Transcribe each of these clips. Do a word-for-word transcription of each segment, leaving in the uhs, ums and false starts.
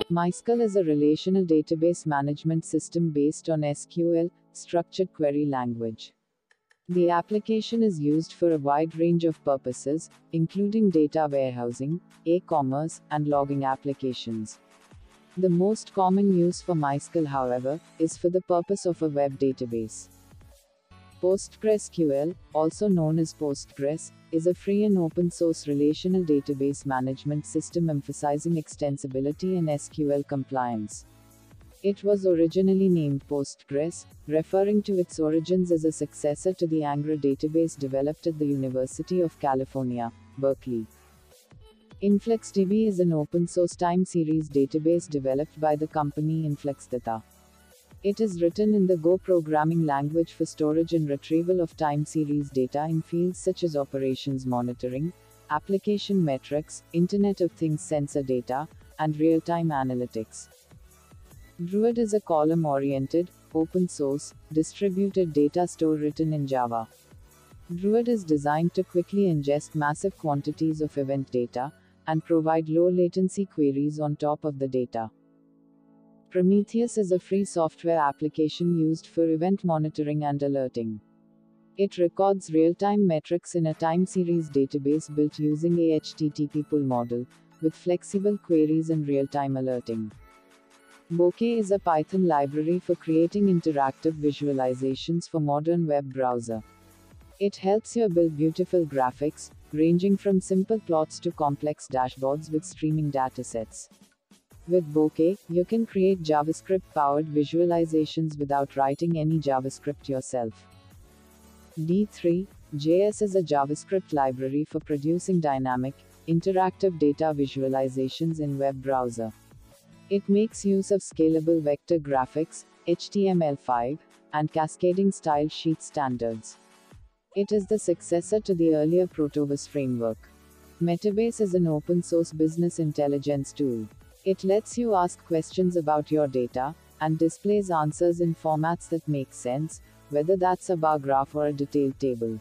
MySQL is a relational database management system based on S Q L, structured query language. The application is used for a wide range of purposes, including data warehousing, e-commerce, and logging applications. The most common use for MySQL, however, is for the purpose of a web database. PostgreSQL, also known as Postgres, is a free and open source relational database management system emphasizing extensibility and S Q L compliance. It was originally named Postgres, referring to its origins as a successor to the Angra database developed at the University of California, Berkeley. InfluxDB is an open source time series database developed by the company InfluxData. It is written in the Go programming language for storage and retrieval of time series data in fields such as operations monitoring, application metrics, Internet of Things sensor data, and real-time analytics. Druid is a column-oriented, open-source, distributed data store written in Java. Druid is designed to quickly ingest massive quantities of event data, and provide low-latency queries on top of the data. Prometheus is a free software application used for event monitoring and alerting. It records real-time metrics in a time series database built using a H T T P pull model, with flexible queries and real-time alerting. Bokeh is a Python library for creating interactive visualizations for modern web browser. It helps you build beautiful graphics, ranging from simple plots to complex dashboards with streaming datasets. With Bokeh, you can create JavaScript-powered visualizations without writing any JavaScript yourself. D three J S is a JavaScript library for producing dynamic, interactive data visualizations in web browser. It makes use of scalable vector graphics, H T M L five, and cascading style sheet standards. It is the successor to the earlier Protobus framework. Metabase is an open-source business intelligence tool. It lets you ask questions about your data, and displays answers in formats that make sense, whether that's a bar graph or a detailed table.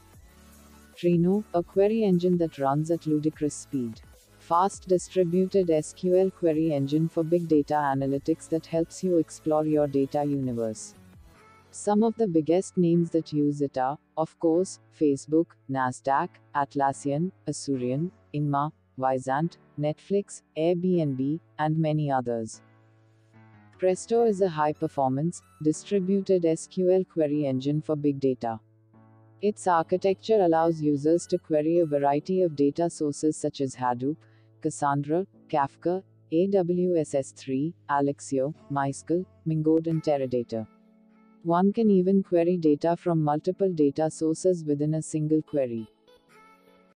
Trino, a query engine that runs at ludicrous speed. Fast distributed S Q L query engine for big data analytics that helps you explore your data universe. Some of the biggest names that use it are, of course, Facebook, Nasdaq, Atlassian, Asurion, Inma, Vizant, Netflix, Airbnb, and many others. Presto is a high-performance, distributed S Q L query engine for big data. Its architecture allows users to query a variety of data sources such as Hadoop, Cassandra, Kafka, A W S S three, Alexio, MySQL, Mingood, and Teradata. One can even query data from multiple data sources within a single query.